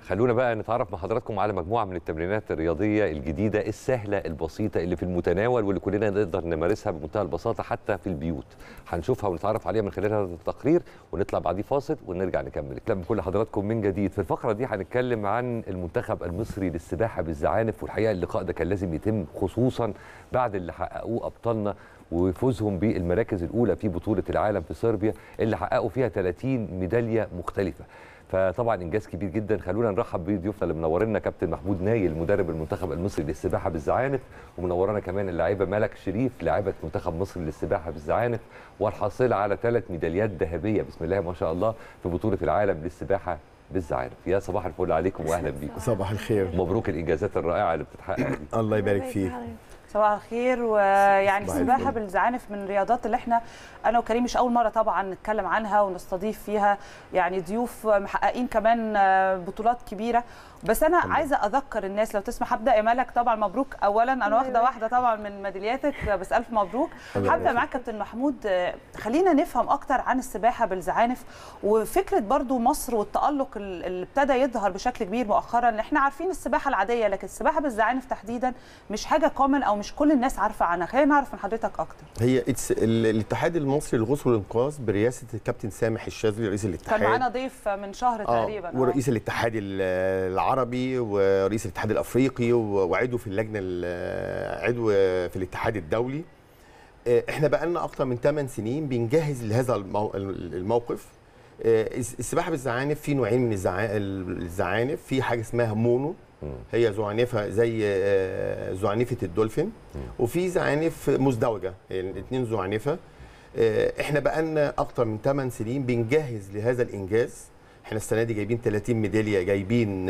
خلونا بقى نتعرف مع حضراتكم على مجموعة من التمرينات الرياضية الجديدة السهلة البسيطة اللي في المتناول واللي كلنا نقدر نمارسها بمنتهى البساطة حتى في البيوت. هنشوفها ونتعرف عليها من خلال هذا التقرير ونطلع بعديه فاصل ونرجع نكمل الكلام بكل حضراتكم من جديد. في الفقرة دي هنتكلم عن المنتخب المصري للسباحة بالزعانف، والحقيقة اللقاء ده كان لازم يتم خصوصا بعد اللي حققوه أبطالنا وفوزهم بالمراكز الأولى في بطولة العالم في صربيا اللي حققوا فيها 30 ميدالية مختلفة. فطبعا انجاز كبير جدا. خلونا نرحب بضيوفنا اللي منورنا كابتن محمود نايل مدرب المنتخب المصري للسباحه بالزعانف، ومنورنا كمان اللاعبه ملك شريف لاعبه منتخب مصر للسباحه بالزعانف والحاصله على 3 ميداليات ذهبيه بسم الله ما شاء الله في بطوله العالم للسباحه بالزعانف. يا صباح الفل عليكم واهلا بيكم. صباح الخير. مبروك الانجازات الرائعه اللي بتتحقق دي. الله يبارك فيك. صباح الخير. ويعني السباحه بالزعانف من الرياضات اللي احنا انا وكريم مش اول مره طبعا نتكلم عنها ونستضيف فيها يعني ضيوف محققين كمان بطولات كبيره. بس انا عايزه اذكر الناس لو تسمح. هبدا يا ملك طبعا مبروك اولا، انا واحده طبعا من ميدالياتك بس الف مبروك. هبدا معاك كابتن محمود، خلينا نفهم اكتر عن السباحه بالزعانف وفكره برضو مصر والتالق اللي ابتدى يظهر بشكل كبير مؤخرا. احنا عارفين السباحه العاديه لكن السباحه بالزعانف تحديدا مش حاجه كومن او مش كل الناس عارفه عنها. خلينا نعرف من حضرتك اكتر. هي الاتحاد المصري للغوص والانقاذ برئاسه الكابتن سامح الشاذلي رئيس الاتحاد، كان معانا ضيف من شهر تقريبا ورئيس الاتحاد العربي ورئيس الاتحاد الافريقي وعضو في اللجنه عضو في الاتحاد الدولي. احنا بقى لنا اكتر من 8 سنين بنجهز لهذا الموقف. السباحه بالزعانف في نوعين من الزعانف، في حاجه اسمها مونو هي زعنفه زي زعنفه الدولفين، وفي زعانف مزدوجه يعني الاثنين زعنفه. احنا بقى لنا اكتر من 8 سنين بنجهز لهذا الانجاز. احنا السنه دي جايبين 30 ميداليه، جايبين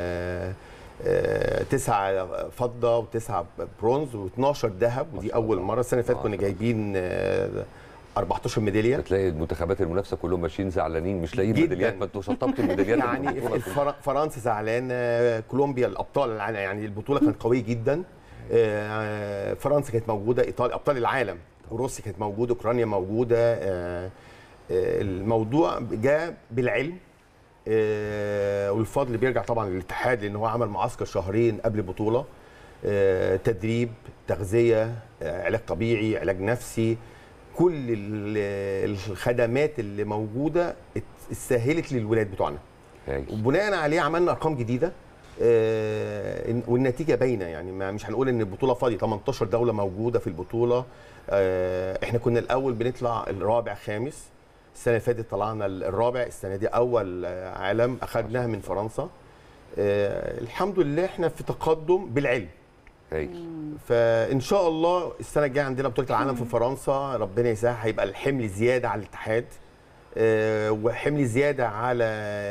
9 فضه و9 برونز و12 ذهب، ودي اول مره. السنه اللي فاتت كنا جايبين 14 ميداليه. بتلاقي المنتخبات المنافسه كلهم ماشيين زعلانين مش لاقيين ميداليات، ما انتوا شطبتوا الميداليات. يعني فرنسا زعلانه، كولومبيا الابطال يعني البطوله كانت قويه جدا. فرنسا كانت موجوده، ايطاليا ابطال العالم، وروسيا كانت موجوده، اوكرانيا موجوده. الموضوع جاء بالعلم والفضل بيرجع طبعا للاتحاد لان هو عمل معسكر شهرين قبل البطوله، تدريب، تغذيه، علاج طبيعي، علاج نفسي، كل الخدمات اللي موجوده اتسهلت للولاد بتوعنا. وبناء عليه عملنا ارقام جديده والنتيجه باينه. يعني مش هنقول ان البطوله فاضيه، 18 دوله موجوده في البطوله. احنا كنا الاول بنطلع الرابع خامس، السنه اللي فاتت طلعنا الرابع، السنه دي اول عالم اخذناها من فرنسا. الحمد لله احنا في تقدم بالعلم. فان شاء الله السنه الجايه عندنا بطوله العالم في فرنسا، ربنا يسهل، هيبقى الحمل زياده على الاتحاد وحمل زياده على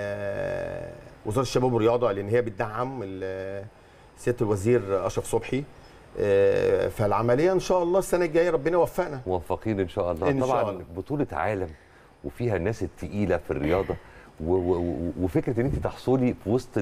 وزاره الشباب والرياضه لان هي بتدعم سياده الوزير اشرف صبحي. فالعمليه ان شاء الله السنه الجايه ربنا يوفقنا. موفقين ان شاء الله. طبعا بطوله عالم وفيها الناس الثقيله في الرياضه وفكره ان انت تحصلي في وسط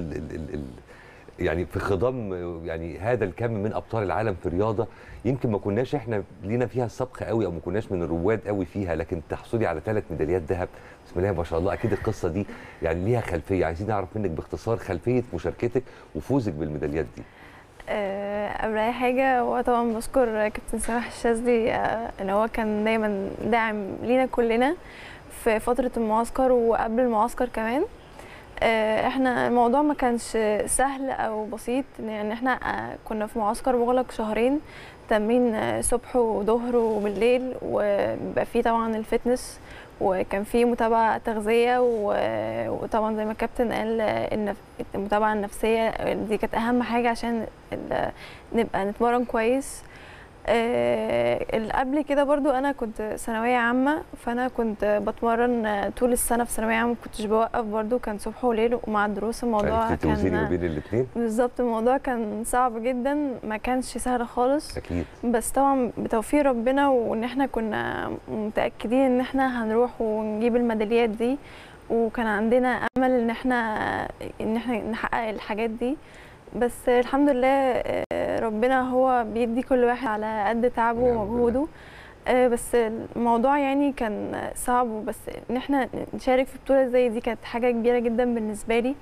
يعني في خضم يعني هذا الكم من ابطال العالم في الرياضه، يمكن ما كناش احنا لينا فيها السبق قوي او ما كناش من الرواد قوي فيها، لكن تحصلي على 3 ميداليات ذهب بسم الله ما شاء الله. اكيد القصه دي يعني ليها خلفيه، عايزين نعرف منك باختصار خلفيه مشاركتك وفوزك بالميداليات دي. قبل اي حاجه هو طبعا بشكر كابتن سامح الشاذلي ان هو كان دايما داعم لينا كلنا في فتره المعسكر وقبل المعسكر كمان. احنا الموضوع ما كانش سهل او بسيط لان احنا كنا في معسكر مغلق شهرين، تمرين صبح وظهر وبالليل، وبيبقى فيه طبعا الفتنس وكان فيه متابعه تغذيه وطبعا زي ما الكابتن قال المتابعه النفسيه دي كانت اهم حاجه عشان نبقى نتمرن كويس. قبل كده برضو انا كنت ثانويه عامه، فانا كنت بتمرن طول السنه في ثانويه عامه، ما كنتش بوقف برضو، كان صبح وليل ومع الدروس الموضوع كان ما بين الاثنين بالظبط. الموضوع كان صعب جدا، ما كانش سهل خالص اكيد، بس طبعا بتوفيق ربنا وان احنا كنا متاكدين ان احنا هنروح ونجيب الميداليات دي، وكان عندنا امل ان احنا نحقق الحاجات دي. بس الحمد لله ربنا هو بيدي كل واحد على قد تعبه ومجهوده. بس الموضوع يعني كان صعب، بس ان احنا نشارك في بطوله زي دي كانت حاجه كبيره جدا بالنسبه لي.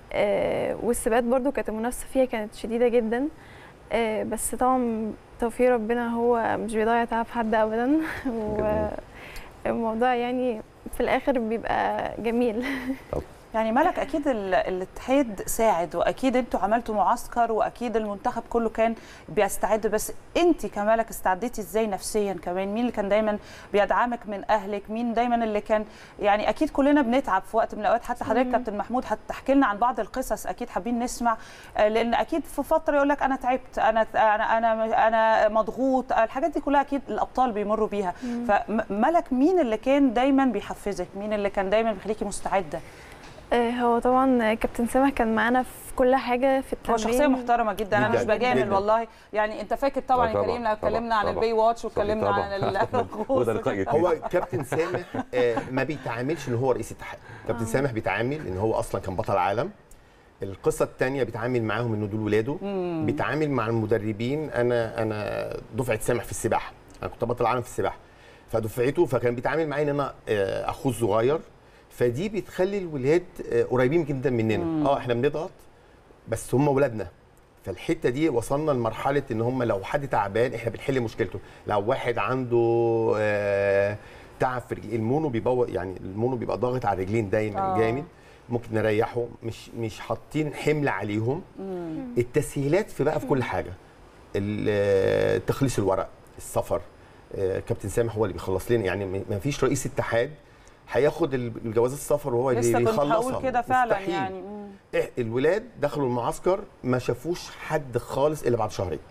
والسباقات برضو كانت المنافسه فيها كانت شديده جدا، بس طبعا توفيق ربنا هو مش بيضيع تعب حد ابدا والموضوع يعني في الاخر بيبقى جميل. يعني ملك اكيد الاتحاد ساعد، واكيد انتوا عملتوا معسكر، واكيد المنتخب كله كان بيستعد، بس انت كملك استعديتي ازاي نفسيا كمان؟ مين اللي كان دايما بيدعمك من اهلك؟ مين دايما اللي كان يعني اكيد كلنا بنتعب في وقت من الاوقات، حتى حضرتك كابتن محمود هتحكي لنا عن بعض القصص، اكيد حابين نسمع، لان اكيد في فتره يقول لك انا تعبت، انا مضغوط، الحاجات دي كلها اكيد الابطال بيمروا بيها. فملك مين اللي كان دايما بيحفزك؟ مين اللي كان دايما بيخليكي مستعده؟ هو طبعا كابتن سامح كان معانا في كل حاجه في التمرين. هو شخصيه محترمه جدا، انا مش بجامل والله. يعني انت فاكر طبعا يا كريم لما اتكلمنا عن البي واتش واتكلمنا عن الغوص. هو كابتن سامح ما بيتعاملش ان هو رئيس اتحاد. كابتن سامح بيتعامل ان هو اصلا كان بطل عالم. القصه الثانيه بيتعامل معاهم انه دول ولاده. بيتعامل مع المدربين. انا دفعه سامح في السباحه، انا كنت بطل عالم في السباحه، فدفعته، فكان بيتعامل معايا ان انا اخوه الصغير، فدي بتخلي الولاد قريبين جدا مننا. احنا بنضغط بس هم ولادنا، فالحته دي وصلنا لمرحله ان هم لو حد تعبان احنا بنحل مشكلته. لو واحد عنده تعب في المونو بيبوظ، يعني المونو بيبقى ضاغط على الرجلين دايما جامد، ممكن نريحه، مش حاطين حمل عليهم. التسهيلات في كل حاجه، تخليص الورق، السفر، كابتن سامح هو اللي بيخلص لنا. يعني ما فيش رئيس اتحاد هياخد الجواز السفر وهو اللي بيخلصها. لسه كنت هقول كده فعلا يعني. الولاد دخلوا المعسكر ما شافوش حد خالص الا بعد شهرين.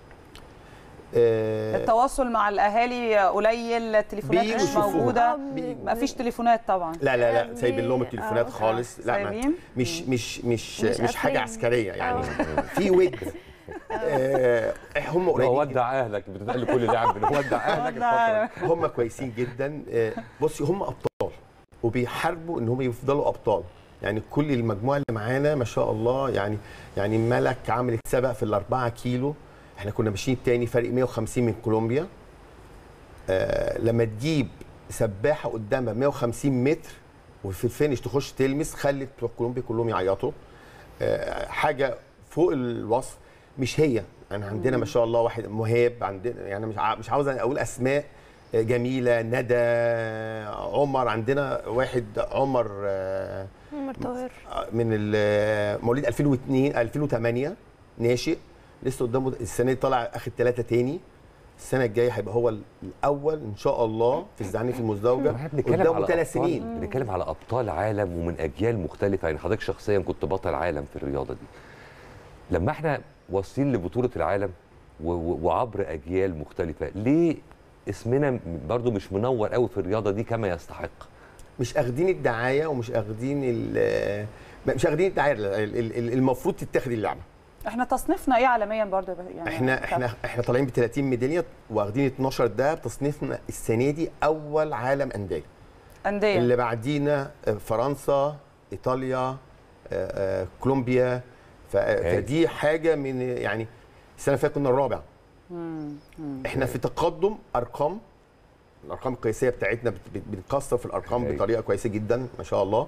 التواصل مع الاهالي قليل، التليفونات مش موجوده، ما فيش تليفونات طبعا. لا سايبين لهم التليفونات خالص. لا مش حاجه عسكريه يعني. في ود هم قريبين. ودع اهلك، بتتقال كل لاعب ودع اهلك. هم كويسين جدا. بصي هم ابطال وبيحاربوا ان هم يفضلوا ابطال. يعني كل المجموعه اللي معانا ما شاء الله، يعني ملك عملت سبق في ال4 كيلو، احنا كنا ماشيين تاني فرق 150 من كولومبيا. لما تجيب سباحه قدامها 150 متر وفي الفينش تخش تلمس، خلت بتوع كولومبيا كلهم يعيطوا. حاجه فوق الوصف. مش هي يعني عندنا ما شاء الله واحد مهاب، عندنا يعني مش عاوز اقول اسماء، جميله، ندى، عمر، عندنا واحد عمر طاهر من مواليد 2002 2008 ناشئ، لسه قدامه السنه دي طالع اخد 3 تاني. السنه الجايه هيبقى هو الاول ان شاء الله في الزعانف المزدوجه. قدامه 3 سنين. بنتكلم على ابطال عالم ومن اجيال مختلفه. يعني حضرتك شخصيا كنت بطل عالم في الرياضه دي. لما احنا واصلين لبطوله العالم وعبر اجيال مختلفه، ليه اسمنا برضو مش منور قوي في الرياضه دي كما يستحق؟ مش اخدين الدعايه ومش اخدين الدعايه المفروض تتاخد اللعبه. احنا تصنيفنا ايه عالميا برضو يعني؟ احنا طالعين ب 30 ميداليه واخدين 12 دهب. تصنيفنا السنه دي اول عالم انديه. اللي بعدينا فرنسا، ايطاليا، كولومبيا. فدي حاجه من يعني السنه اللي فاتت كنا الرابع. احنا في تقدم الارقام القياسيه بتاعتنا، بنكسر في الارقام بطريقه كويسه جدا ما شاء الله.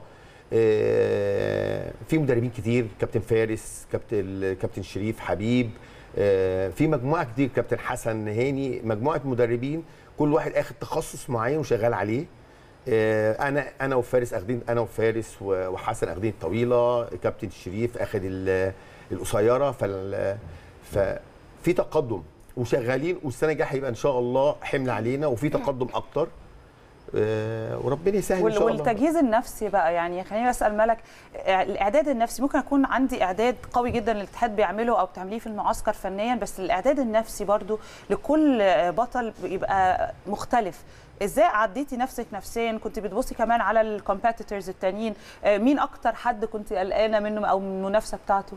في مدربين كتير، كابتن فارس، كابتن شريف حبيب، في مجموعه كتير، كابتن حسن هاني، مجموعه مدربين كل واحد اخد تخصص معين وشغال عليه. انا وفارس اخدين، انا وفارس وحسن اخدين الطويله، كابتن شريف اخد القصيره. ففي تقدم وشغالين، والسنه الجايه هيبقى ان شاء الله حمل علينا وفي تقدم اكتر، وربنا يسهل ان شاء الله. والتجهيز النفسي بقى، يعني خليني اسال ملك، الاعداد النفسي ممكن اكون عندي اعداد قوي جدا الاتحاد بيعمله او بتعمليه في المعسكر فنيا، بس الاعداد النفسي برضو لكل بطل بيبقى مختلف. ازاي عديتي نفسك نفسيا؟ كنت بتبصي كمان على الكومبيتيتورز التانيين، مين اكتر حد كنت قلقانه منه او من المنافسه بتاعته؟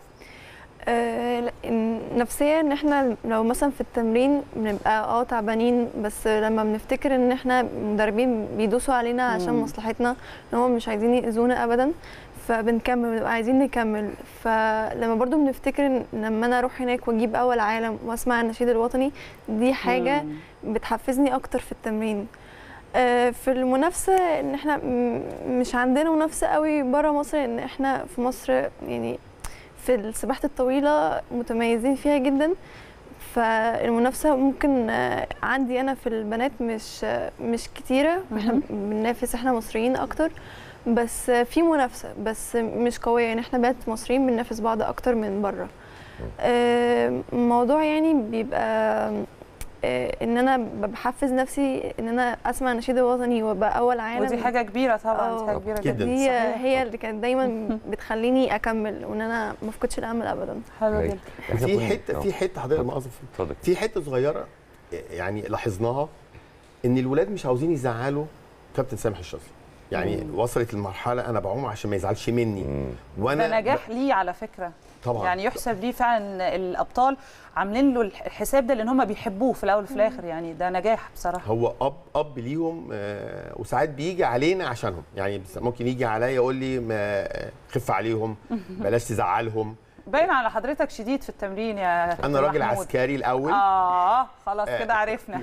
نفسيا ان احنا لو مثلا في التمرين بنبقى تعبانين، بس لما بنفتكر ان احنا مدربين بيدوسوا علينا عشان مصلحتنا، ان هم مش عايزين يأذونا ابدا، فبنكمل، بنبقى عايزين نكمل. فلما برضو بنفتكر ان لما انا اروح هناك واجيب اول عالم واسمع النشيد الوطني، دي حاجه بتحفزني اكتر في التمرين. في المنافسه ان احنا مش عندنا منافسه قوي بره مصر، ان احنا في مصر يعني في سباحة الطويلة متميزين فيها جدا. فالمنافسة ممكن عندي أنا في البنات مش كتيرة، احنا بننافس، احنا مصريين أكتر، بس في منافسة بس مش قوية. يعني احنا بنات مصريين بننافس بعض أكتر من بره. الموضوع يعني بيبقى ان انا بحفز نفسي ان انا اسمع نشيد وطني وابقى اول عالم، ودي حاجه كبيره طبعا، دي حاجه كبيره جدا. دي هي اللي كانت دايما بتخليني اكمل وان انا ما افقدش الامل ابدا. حلو جدا. في حته حضرتك مؤاخذه، في حته صغيره يعني لاحظناها، ان الولاد مش عاوزين يزعلوا كابتن سامح الشاذلي. يعني وصلت المرحله انا بعوم عشان ما يزعلش مني، وانا ده نجاح ليه على فكره طبعا، يعني يحسب ليه فعلا. الابطال عاملين له الحساب ده لان هم بيحبوه في الاول وفي الاخر، يعني ده نجاح بصراحه. هو اب ليهم، وساعات بيجي علينا عشانهم. يعني ممكن يجي عليا يقول لي خف عليهم، بلاش تزعلهم. باين على حضرتك شديد في التمرين يا انا راجل عسكري الاول. خلاص كده عرفنا.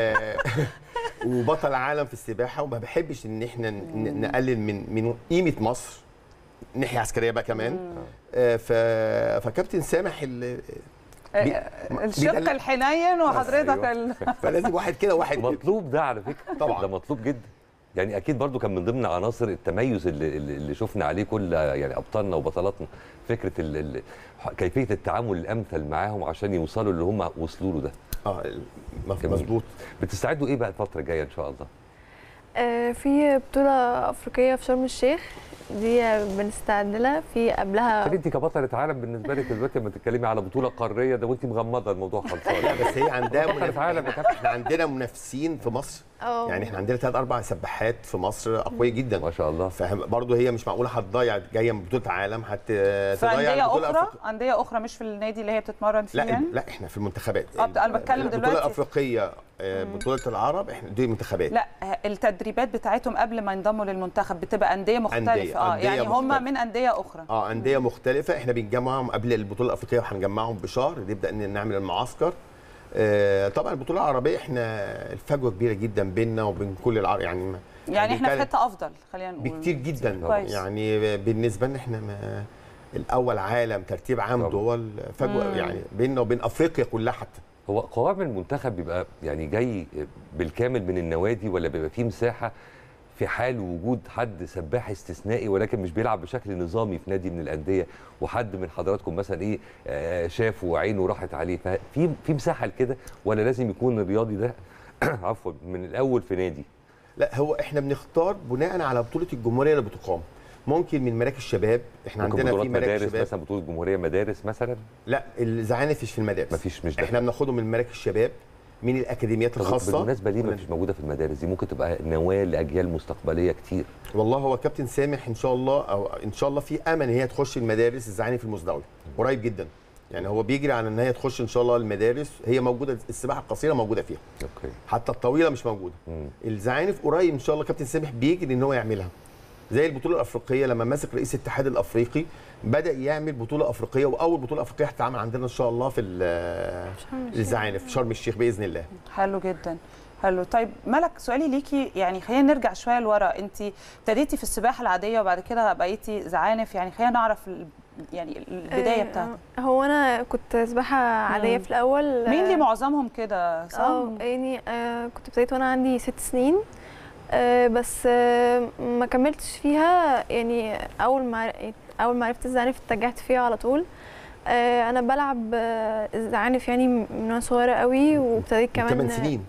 وبطل عالم في السباحه، وما بحبش ان احنا نقلل من قيمه مصر ناحيه عسكريه بقى كمان. فكابتن سامح الشق الحنين وحضرتك فلازم واحد كده واحد مطلوب ده على فكره طبعا، ده مطلوب جدا. يعني اكيد برضو كان من ضمن عناصر التميز اللي شفنا عليه كل يعني ابطالنا وبطلاتنا، فكره كيفيه التعامل الامثل معاهم عشان يوصلوا اللي هم وصلوا له ده. مظبوط. بتستعدوا ايه بقى الفتره الجايه ان شاء الله؟ في بطوله افريقيه في شرم الشيخ، دي بنستعد لها. في قبلها انت كبطله عالم بالنسبه لك دلوقتي لما تتكلمي على بطوله قاريه ده وانت مغمضه الموضوع خلصان. لا بس هي عندها عالم. احنا عندنا منافسين في مصر. يعني احنا عندنا 3-4 سباحات في مصر اقوياء جدا ما شاء الله. برضه هي مش معقوله هتضيع، جايه من بطوله عالم هتضيع انديه اخرى مش في النادي اللي هي بتتمرن فيه. يعني لا احنا في المنتخبات. انا بتكلم دلوقتي البطوله الافريقيه، بطوله العرب، احنا دي منتخبات. لا التدريبات بتاعتهم قبل ما ينضموا للمنتخب بتبقى انديه مختلفه. يعني هم من انديه اخرى. انديه مختلفه. احنا بنجمعهم قبل البطوله الافريقيه، وهنجمعهم بشهر نبدا نعمل المعسكر. طبعا البطوله العربيه احنا الفجوه كبيره جدا بيننا وبين كل العرب. يعني احنا في حته افضل خلينا نقول بكتير جدا. كويس. يعني بالنسبه لنا احنا الاول عالم ترتيب عام دول، فجوه يعني بيننا وبين افريقيا كلها. حتى هو قوام المنتخب بيبقى يعني جاي بالكامل من النوادي، ولا بيبقى فيه مساحه في حال وجود حد سباح استثنائي ولكن مش بيلعب بشكل نظامي في نادي من الانديه، وحد من حضراتكم مثلا شافه وعينه راحت عليه، ففي مساحه لكده، ولا لازم يكون الرياضي ده عفوا من الاول في نادي؟ لا، هو احنا بنختار بناء على بطوله الجمهوريه اللي بتقام. ممكن من مراكز الشباب، احنا عندنا في مراكز شباب مثلا، بطوله جمهوريه مدارس مثلا. لا الزعانف مش في المدارس، مفيش، مش ده. احنا بناخدهم من مراكز الشباب، من الاكاديميات الخاصه. بالمناسبه ليه مفيش موجوده في المدارس؟ دي ممكن تبقى نواه لاجيال مستقبليه كتير. والله هو كابتن سامح ان شاء الله، او ان شاء الله في امل ان هي تخش المدارس الزعانف المزدوجه قريب جدا. يعني هو بيجري على ان هي تخش ان شاء الله المدارس. هي موجوده، السباحه القصيره موجوده فيها. اوكي. حتى الطويله مش موجوده. الزعانف قريب ان شاء الله كابتن سامح بيجري ان هو يعملها. زي البطوله الافريقيه لما مسك رئيس الاتحاد الافريقي بدا يعمل بطوله افريقيه، واول بطوله افريقيه هتتعمل عندنا ان شاء الله في الزعانف في شرم الشيخ باذن الله. حلو جدا. حلو. طيب ملك، سؤالي ليكي، يعني خلينا نرجع شويه لورا. انت ابتديتي في السباحه العاديه وبعد كده بقيتي زعانف، يعني خلينا نعرف يعني البدايه بتاعتك. هو انا كنت سباحه عاديه في الاول. مين اللي معظمهم كده صح؟ يعني كنت ابتديت وانا عندي 6 سنين، بس ما كملتش فيها. يعني اول ما عرفت الزعانف اتجهت فيها على طول. انا بلعب الزعانف يعني من وانا صغيره قوي، وابتديت كمان 8 سنين.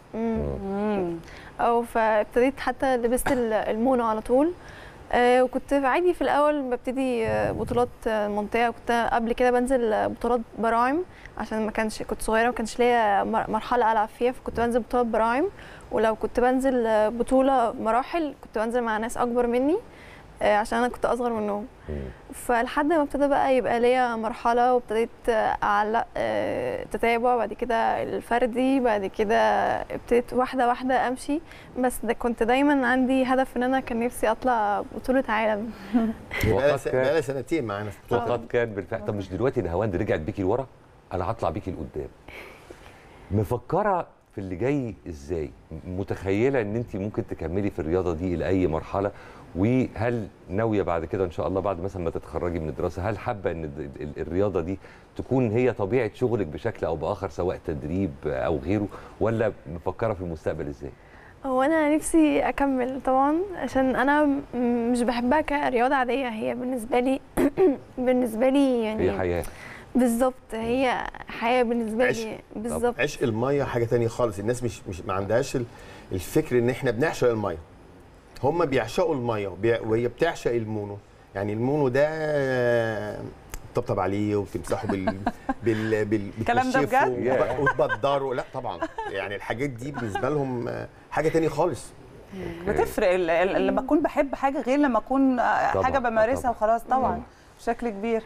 فابتديت حتى لبست المونو على طول. وكنت عادي في الاول ببتدي بطولات منطقه. كنت قبل كده بنزل بطولات براعم عشان كنت صغيره، ما كانش ليا مرحله العب فيها، فكنت بنزل بطولات براعم. ولو كنت بنزل بطوله مراحل كنت بنزل مع ناس اكبر مني عشان انا كنت اصغر منهم. فلحد ما ابتدى بقى يبقى ليا مرحله، وابتديت اعلق تتابع، بعد كده الفردي، بعد كده ابتديت واحده واحده امشي. بس ده كنت دايما عندي هدف ان انا كان نفسي اطلع بطوله عالم. بقى 2 سنين معانا في بطوله. وقد كان بالفعل. طب مش دلوقتي نهاوند رجعت بيكي لورا، انا هطلع بيكي لقدام. مفكره في اللي جاي ازاي؟ متخيله ان انت ممكن تكملي في الرياضه دي لاي مرحله، وهل ناويه بعد كده ان شاء الله بعد مثلا ما تتخرجي من الدراسه، هل حابه ان الرياضه دي تكون هي طبيعه شغلك بشكل او باخر سواء تدريب او غيره، ولا مفكره في المستقبل ازاي؟ هو انا نفسي اكمل طبعا، عشان انا مش بحبها كرياضه عاديه، هي بالنسبه لي يعني هي حياه. بالظبط، هي حياه بالنسبه لي بالظبط. عشق الميه حاجه تانية خالص. الناس مش ما عندهاش الفكر ان احنا بنعشق الميه. هم بيعشقوا الميه وهي بتعشق المونو. يعني المونو ده تطبطب عليه وتمسحه الكلام ده بجد؟ وتبدره. لا طبعا، يعني الحاجات دي بالنسبه لهم حاجه تانية خالص. بتفرق لما اكون بحب حاجه غير لما اكون حاجه بمارسها وخلاص. طبعا بشكل كبير.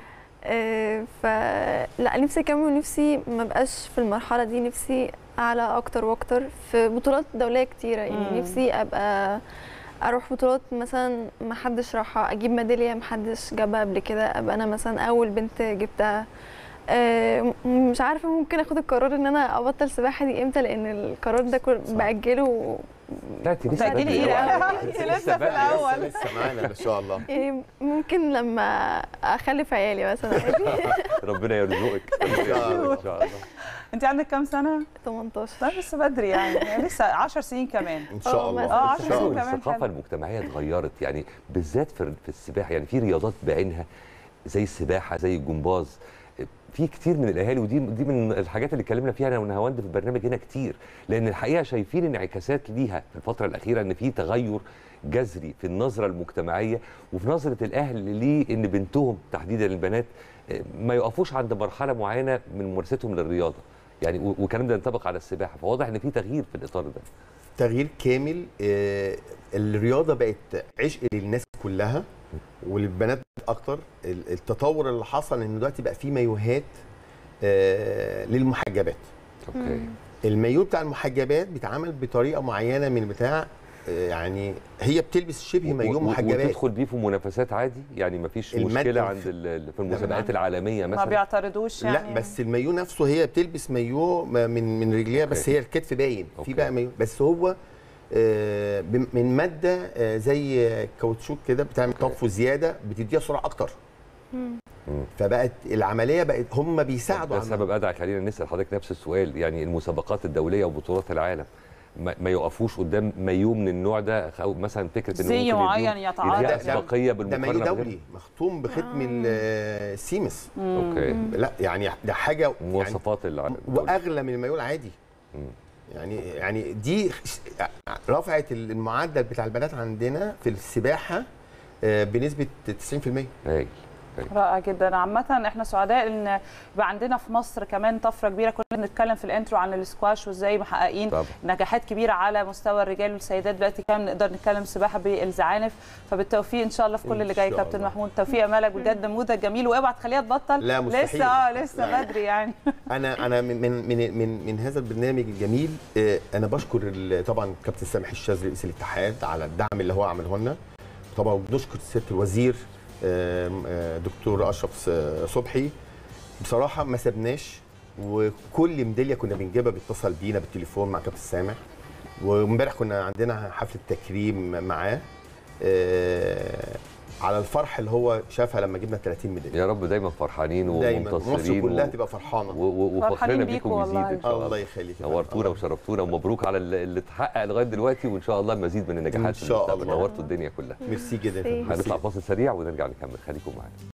فلا نفسي اكمل، ونفسي ما بقاش في المرحله دي، نفسي اعلى اكتر واكتر في بطولات دوليه كتيره. يعني نفسي ابقى اروح بطولات مثلا ما حدش راحها، اجيب ميداليه ما حدش جابها قبل كده، ابقى انا مثلا اول بنت جبتها. مش عارفه ممكن اخد القرار ان انا ابطل سباحه دي امتى، لان القرار ده باجله. لا انت لسه بدري ايه؟ انت لسه في الاول. لسه معانا ما شاء الله. يعني ممكن لما اخلف عيالي مثلا. ربنا يرزقك ان شاء الله. انت عندك كام سنه؟ 18. طيب لسه بدري يعني لسه 10 سنين كمان ان شاء الله. 10 سنين كمان. الثقافه المجتمعيه اتغيرت يعني بالذات في السباحه، يعني في رياضات بعينها زي السباحه زي الجمباز، في كتير من الاهالي، ودي من الحاجات اللي اتكلمنا فيها انا ونهاوند في البرنامج هنا كتير، لان الحقيقه شايفين انعكاسات ليها في الفتره الاخيره، ان في تغير جذري في النظره المجتمعيه وفي نظره الاهل لان بنتهم تحديدا البنات ما يقفوش عند مرحله معينه من ممارستهم للرياضه، يعني والكلام ده ينطبق على السباحه، فواضح ان في تغيير في الاطار ده. تغيير كامل. الرياضه بقت عشق للناس كلها وللبنات اكتر. التطور اللي حصل ان دلوقتي بقى في مايوهات للمحجبات. اوكي. المايو بتاع المحجبات بيتعمل بطريقه معينه من بتاع، يعني هي بتلبس شبه مايو محجبات وتدخل بيه في منافسات عادي، يعني ما فيش مشكله عند في المسابقات العالميه مثلا، ما بيعترضوش يعني. لا بس المايو نفسه هي بتلبس مايو من رجليها بس، هي الكتف باين في بقى مايو، بس هو من ماده زي كاوتشوك كده بتعمل طفو زياده بتديها سرعه اكتر. فبقت العمليه بقت هم بيساعدوا. ده سبب ادعى خلينا نسال حضرتك نفس السؤال، يعني المسابقات الدوليه وبطولات العالم ما يقفوش قدام مايو من النوع ده، او مثلا فكره انه زي معين يتعارض اسبقيه بالمقارنه. ده مايو دولي مختوم بختم السيمس. اوكي. لا يعني ده حاجه مواصفات يعني واغلى من المايو العادي. يعني دي رفعت المعدل بتاع البنات عندنا في السباحه بنسبه 90%. هايل. رائع جدا. عامة احنا سعداء ان يبقى عندنا في مصر كمان طفره كبيره. كنا بنتكلم في الانترو عن الاسكواش وازاي محققين نجاحات كبيره على مستوى الرجال والسيدات، دلوقتي كمان نقدر نتكلم سباحه بالزعانف. فبالتوفيق ان شاء الله في كل اللي جاي. كابتن محمود توفيق امالك بجد نموذج جميل، واوعى تخليها تبطل. لا مستحيل. لسه بدري يعني. انا من هذا البرنامج الجميل انا بشكر طبعا كابتن سامح الشاذلي رئيس الاتحاد على الدعم اللي هو عمله لنا. طبعا بنشكر سياده الوزير دكتور اشرف صبحي، بصراحه ما سبناش، وكل ميداليه كنا بنجيبها بيتصل بينا بالتليفون مع كابتن سامح. وامبارح كنا عندنا حفله تكريم معاه على الفرح اللي هو شافها لما جبنا 30 ميداليه. يا رب دايما فرحانين ومنتصرين، مصر كلها تبقى فرحانه وفخرنا بيكم يزيد ان شاء الله. الله يخليك، نورتونا وشرفتونا، ومبروك على اللي اتحقق لغايه دلوقتي، وان شاء الله مزيد من النجاحات ان شاء الله. نورتوا الدنيا كلها. ميرسي جدا. هنطلع فاصل سريع ونرجع نكمل، خليكم معانا.